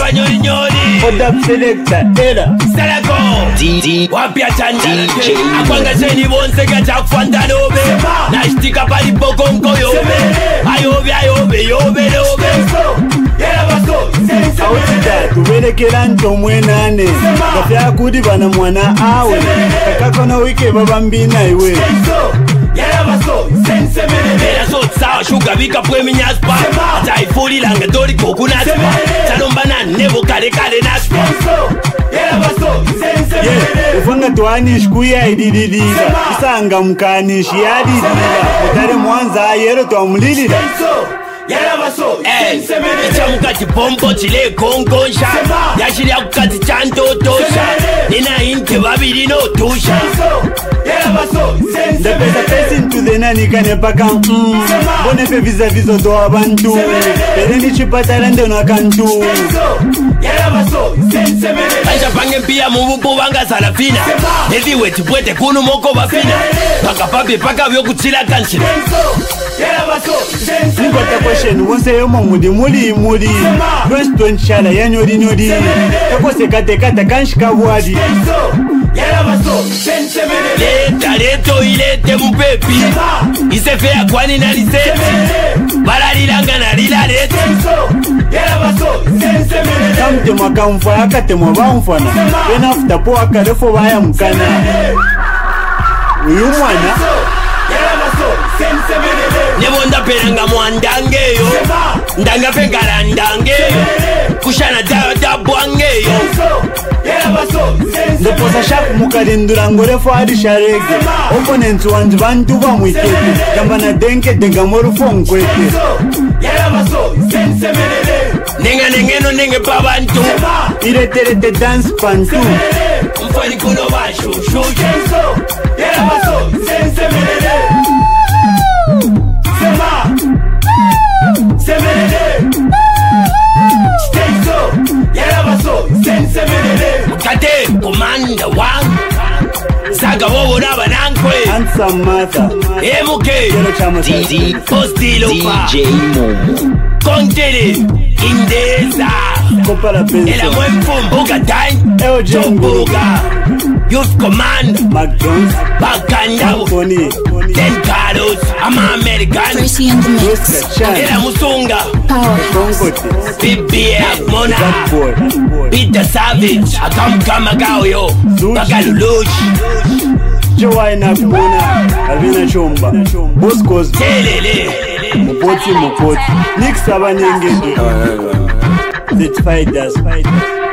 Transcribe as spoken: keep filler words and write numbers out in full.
Baba nyori nyori Oda selector era Salago D D Wapia chanda D J Akwanga zeni bonse gacha kufanda lobe Nashtika pali pokonko yobe Ayobe ayobe yobe lobe Yera baso Autida tuberekera nto mwenane Kafya kudi bana mwana awe Kakakona wike baba mbina iwe Yera baso sense menene Yera so tsawa shuga bika pwe minyaspa Ata ifuri langa dori koku naspa Talomba na nebo kare kare naspa Yera baso sense menene Ufanga tuanish kuya idididida Isanga mkanish yadidida Mutare mwanza yero tuamulilida Yera baso sense menene Icha mukati pompo chile kongonsha Yashiri ya kukati chanto tosha Nina inte babiri no tusha Yera baso sense The pesa pesi into the nani kane paka mm. Bone fe visa viso to abantu Pereni chipatala ndo na kantu Yera baso sense menene Aisha pange mpia mububu wanga salafina Heavyweight pwete kunu moko bafina Paka papi paka vyo kuchila kanchina Yera baso sense Niko ta question wonse yomo mudi muli muli Weston chala ya nyori nyori Kako se kate kata kanshika wadi Yera baso sense menene Leta leto ilete mpepi Isefe ya kwani na liseti Balalilanga na lila leti Yera baso sense menene Kamte makamfa yakate mwabamfana Wena after po akarefo baya mkana Uyu mwana Yera baso sense menene Nebo ndaperanga mwandangeyo Ndanga pengala ndangeyo Kushana dayo dabwangeyo Yera baso sense Ndoposa shaku mukalindula ngorefo adi sharege Opponents wanzi bantu ba mwikete Jamba na denke denga morufo mkwete Yera baso sense menene Nenga nengeno nenge babantu Ireterete dance pantu Mfani kuno bashu shuju Yera baso sense menene Sema Semenene Stenso Yera baso sense menene Kate komanda wang Saga wowo naba nankwe Handsome mother M K D D Postilo pa D J Momo Kontele Indeza Kopala Ela penso mwen fumbuga time Eo Jumbuga Youth Command Mac Jones Bakanda Tony Ten Carlos I'm American Tracy in the mix. Wesker Chan Ela Musunga Power. Kongote B B F Mona That boy Peter Savage Akamkama Gaoyo Bakaluluchi Joa inakuna Alvina Chomba Boscos Telele Mupoti mupoti Nix abanyengedo Certified as